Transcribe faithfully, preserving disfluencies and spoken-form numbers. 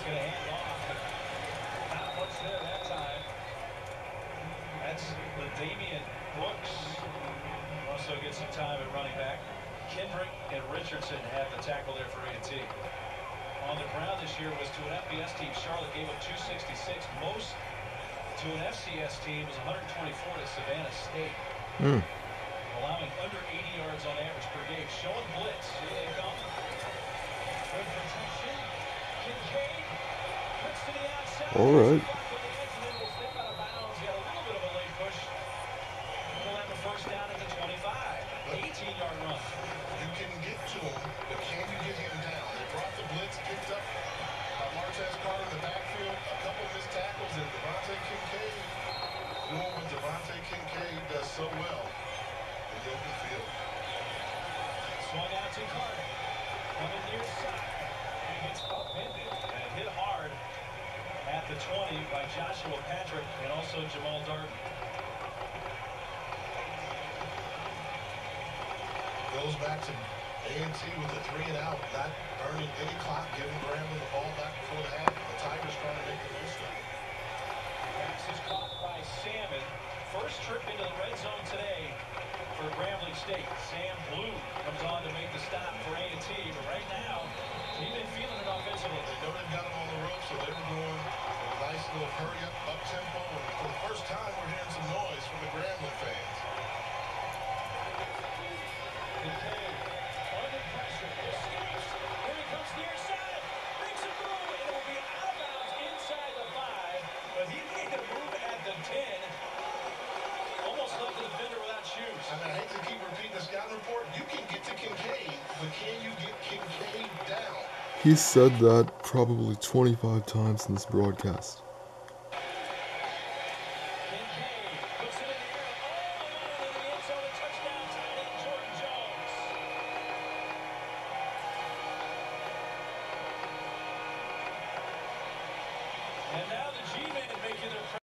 going to hand off. Not much there that time. That's the Damian Brooks. Also gets some time at running back. Kendrick and Richardson have the tackle there for A and T. On the ground this year was to an F B S team. Charlotte gave up two sixty-six. Most to an F C S team was one twenty-four to Savannah State. Mm. Allowing under eighty yards on average per game. Showing blitz. Here they come. Good protection. Kincade. Puts to the outside. All right. First down at the twenty-five. eighteen yard run. You can get to him, but can you get him down? They brought the blitz, picked up by Martez Carter in the backfield. A couple missed tackles, and Devante Kincade doing what Devante Kincade does so well in the open field. Swung out to Carter. Coming near side. He gets upended and hit hard at the twenty by Joshua Patrick and also Jamal Darden. Goes back to A and T with a three and out, not earning any clock, giving Grambling the ball back before the half. The Tigers trying to make the most of it. Pass is caught by Salmon. First trip into the red zone today for Grambling State. Sam Blue comes on to make the stop for A and T, but right now he's been feeling it offensively. They know they've got him on the rope, so they were going a nice little hurry up, up tempo, and for the first time we're hearing some noise from the Grambling fans. Under pressure, escapes. Here he comes near side. Makes a move, and it will be out of bounds inside the five. But he made a move at the ten. Almost left the defender without shoes. I mean, I hate to keep repeating the scouting report. You can get to Kincade, but can you get Kincade down? He said that probably twenty-five times in this broadcast. And now the G-men making their